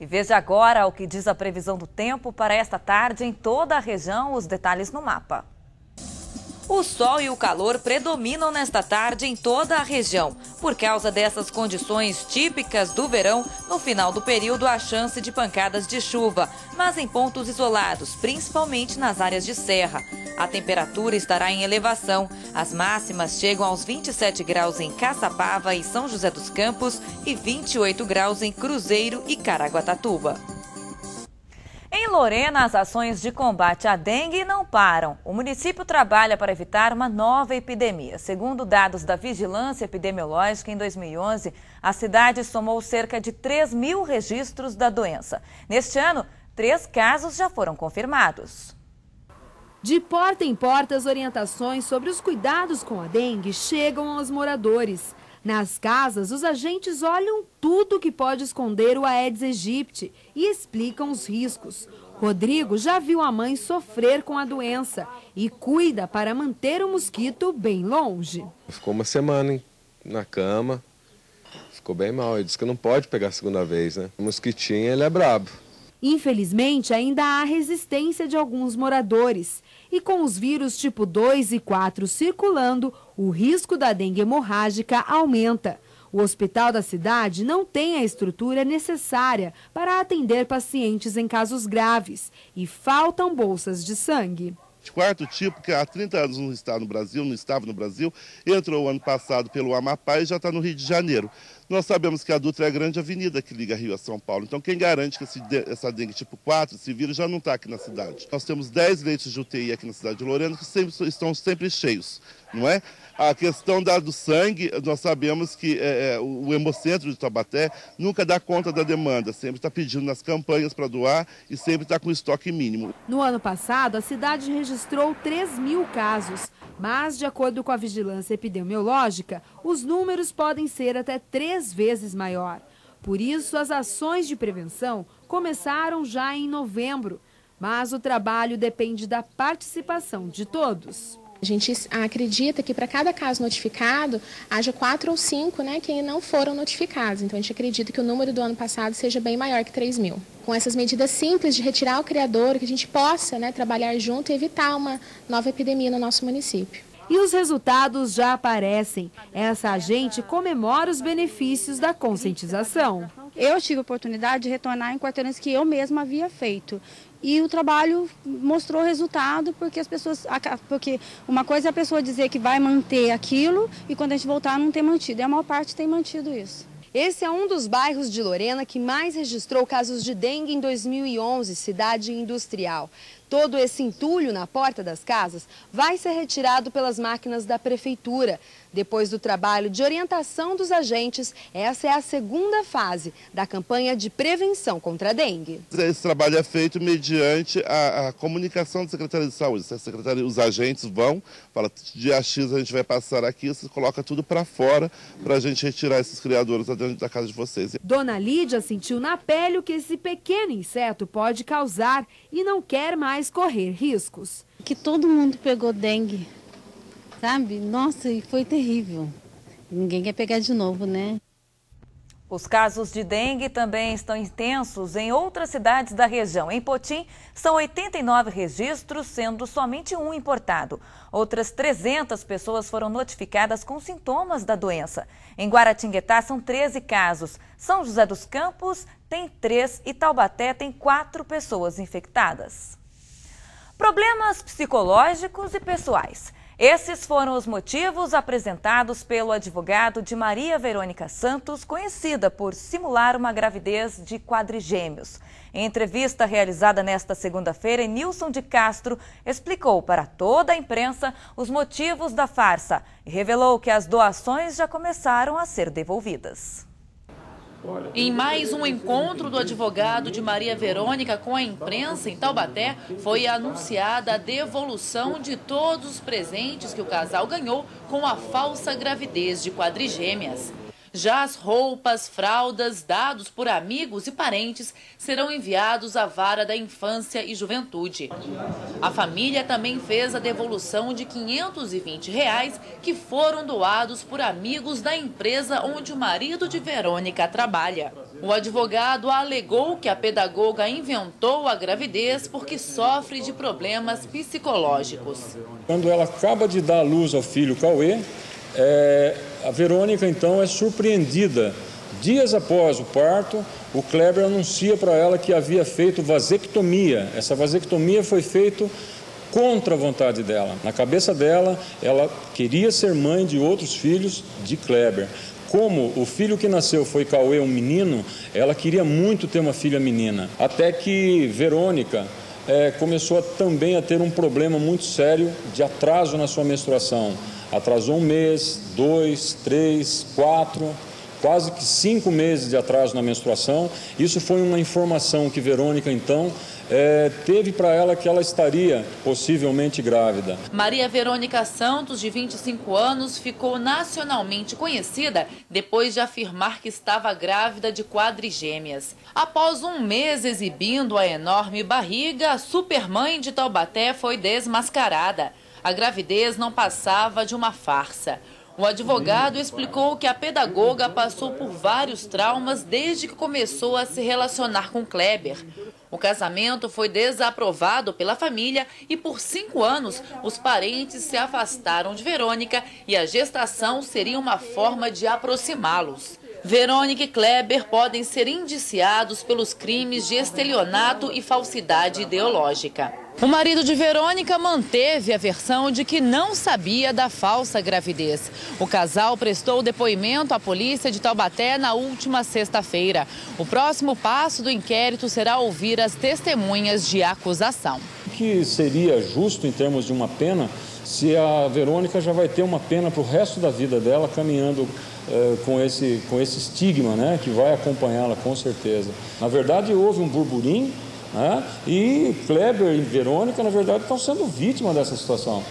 E veja agora o que diz a previsão do tempo para esta tarde em toda a região, os detalhes no mapa. O sol e o calor predominam nesta tarde em toda a região. Por causa dessas condições típicas do verão, no final do período há chance de pancadas de chuva, mas em pontos isolados, principalmente nas áreas de serra. A temperatura estará em elevação. As máximas chegam aos 27 graus em Caçapava e São José dos Campos e 28 graus em Cruzeiro e Caraguatatuba. Em Lorena, as ações de combate à dengue não param. O município trabalha para evitar uma nova epidemia. Segundo dados da Vigilância Epidemiológica, em 2011, a cidade somou cerca de 3.000 registros da doença. Neste ano, 3 casos já foram confirmados. De porta em porta, as orientações sobre os cuidados com a dengue chegam aos moradores. Nas casas, os agentes olham tudo que pode esconder o Aedes aegypti e explicam os riscos. Rodrigo já viu a mãe sofrer com a doença e cuida para manter o mosquito bem longe. Ficou uma semana na cama, ficou bem mal. Ele disse que não pode pegar a segunda vez, né? O mosquitinho, ele é brabo. Infelizmente, ainda há resistência de alguns moradores. E com os vírus tipo 2 e 4 circulando, o risco da dengue hemorrágica aumenta. O hospital da cidade não tem a estrutura necessária para atender pacientes em casos graves e faltam bolsas de sangue. O quarto tipo, que há 30 anos não está no Brasil, não estava no Brasil, entrou o ano passado pelo Amapá e já está no Rio de Janeiro. Nós sabemos que a Dutra é a grande avenida que liga Rio a São Paulo. Então, quem garante que essa dengue tipo 4, esse vírus, já não está aqui na cidade? Nós temos 10 leitos de UTI aqui na cidade de Lorena que estão sempre cheios, não é? A questão do sangue, nós sabemos que o Hemocentro de Taubaté nunca dá conta da demanda, sempre está pedindo nas campanhas para doar e sempre está com estoque mínimo. No ano passado, a cidade registrou 3.000 casos, mas, de acordo com a Vigilância Epidemiológica, os números podem ser até 3 vezes maior. Por isso, as ações de prevenção começaram já em novembro, mas o trabalho depende da participação de todos. A gente acredita que para cada caso notificado, haja 4 ou 5 que não foram notificados. Então, a gente acredita que o número do ano passado seja bem maior que 3.000. Com essas medidas simples de retirar o criador, que a gente possa trabalhar junto e evitar uma nova epidemia no nosso município. E os resultados já aparecem. Essa agente comemora os benefícios da conscientização. Eu tive a oportunidade de retornar em quarteirões que eu mesma havia feito. E o trabalho mostrou resultado, porque uma coisa é a pessoa dizer que vai manter aquilo e quando a gente voltar não ter mantido. E a maior parte tem mantido isso. Esse é um dos bairros de Lorena que mais registrou casos de dengue em 2011, cidade industrial. Todo esse entulho na porta das casas vai ser retirado pelas máquinas da prefeitura. Depois do trabalho de orientação dos agentes, essa é a segunda fase da campanha de prevenção contra a dengue. Esse trabalho é feito mediante a comunicação da Secretaria de Saúde. Os agentes vão, fala, dia X a gente vai passar aqui, você coloca tudo para fora para a gente retirar esses criadores dentro da casa de vocês. Dona Lídia sentiu na pele o que esse pequeno inseto pode causar e não quer mais correr riscos. Que todo mundo pegou dengue, sabe? Nossa, e foi terrível. Ninguém quer pegar de novo, né? Os casos de dengue também estão intensos em outras cidades da região. Em Potim, são 89 registros, sendo somente 1 importado. Outras 300 pessoas foram notificadas com sintomas da doença. Em Guaratinguetá, são 13 casos. São José dos Campos tem 3 e Taubaté tem 4 pessoas infectadas. Problemas psicológicos e pessoais. Esses foram os motivos apresentados pelo advogado de Maria Verônica Santos, conhecida por simular uma gravidez de quadrigêmeos. Em entrevista realizada nesta segunda-feira, Nilson de Castro explicou para toda a imprensa os motivos da farsa e revelou que as doações já começaram a ser devolvidas. Em mais um encontro do advogado de Maria Verônica com a imprensa em Taubaté, foi anunciada a devolução de todos os presentes que o casal ganhou com a falsa gravidez de quadrigêmeas. Já as roupas, fraldas, dados por amigos e parentes serão enviados à Vara da Infância e Juventude. A família também fez a devolução de R$ 520 que foram doados por amigos da empresa onde o marido de Verônica trabalha. O advogado alegou que a pedagoga inventou a gravidez porque sofre de problemas psicológicos. Quando ela acaba de dar à luz ao filho Cauê, a Verônica então é surpreendida. Dias após o parto, o Kleber anuncia para ela que havia feito vasectomia. Essa vasectomia foi feita contra a vontade dela. Na cabeça dela, ela queria ser mãe de outros filhos de Kleber. Como o filho que nasceu foi Cauê, um menino, ela queria muito ter uma filha menina. Até que Verônica começou também a ter um problema muito sério de atraso na sua menstruação. Atrasou 1 mês, 2, 3, 4, quase que 5 meses de atraso na menstruação. Isso foi uma informação que Verônica, então, teve para ela que ela estaria possivelmente grávida. Maria Verônica Santos, de 25 anos, ficou nacionalmente conhecida depois de afirmar que estava grávida de quadrigêmeas. Após 1 mês exibindo a enorme barriga, a supermãe de Taubaté foi desmascarada. A gravidez não passava de uma farsa. O advogado explicou que a pedagoga passou por vários traumas desde que começou a se relacionar com Kleber. O casamento foi desaprovado pela família e por 5 anos os parentes se afastaram de Verônica e a gestação seria uma forma de aproximá-los. Verônica e Kleber podem ser indiciados pelos crimes de estelionato e falsidade ideológica. O marido de Verônica manteve a versão de que não sabia da falsa gravidez. O casal prestou depoimento à polícia de Taubaté na última sexta-feira. O próximo passo do inquérito será ouvir as testemunhas de acusação. O que seria justo em termos de uma pena se a Verônica já vai ter uma pena para o resto da vida dela, caminhando com esse estigma, né, que vai acompanhá-la com certeza. Na verdade, houve um burburinho, né, e Kleber e Verônica, na verdade, estão sendo vítimas dessa situação.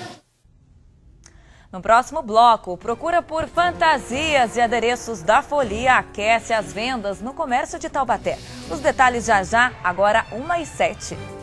No próximo bloco, procura por fantasias e adereços da Folia aquece as vendas no comércio de Taubaté. Os detalhes já já, agora 1h07.